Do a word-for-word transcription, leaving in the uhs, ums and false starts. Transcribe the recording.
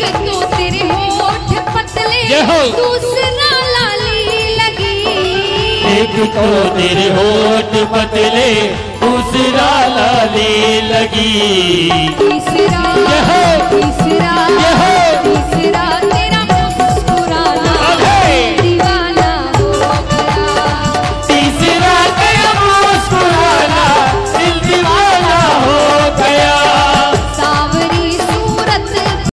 तो तेरे होठ पतले दूसरा लाली लगी। एक तो तेरे होठ पतले दूसरा लाली लगी। तीसरा तीसरा